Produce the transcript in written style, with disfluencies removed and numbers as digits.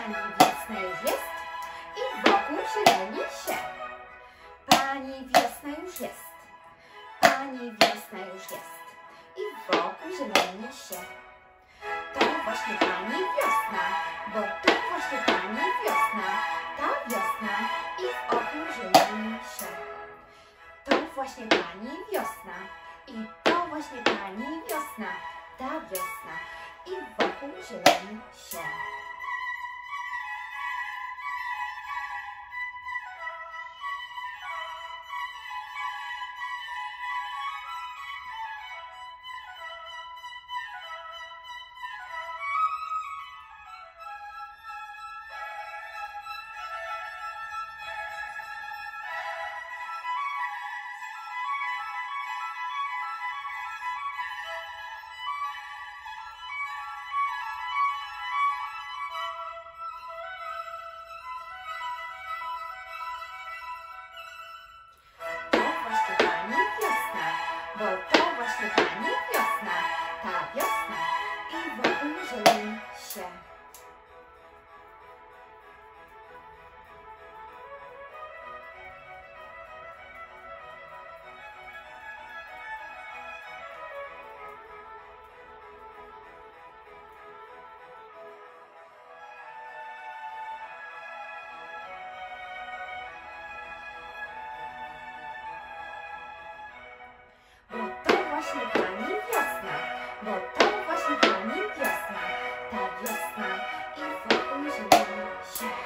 Pani wiosna już jest i wokół zieleni się. Pani wiosna już jest. Pani wiosna już jest i wokół zieleni się. To właśnie Pani wiosna, bo to właśnie Pani wiosna, ta wiosna i wokół zieleni się. To właśnie Pani wiosna i to właśnie Pani wiosna, ta wiosna i wokół zieleni się. Bo to właśnie Pani wiosna, ta wiosna i wokół zieleni się. Właśnie Pani wiosna, bo to właśnie Pani wiosna, ta wiosna i wokół zieleni się.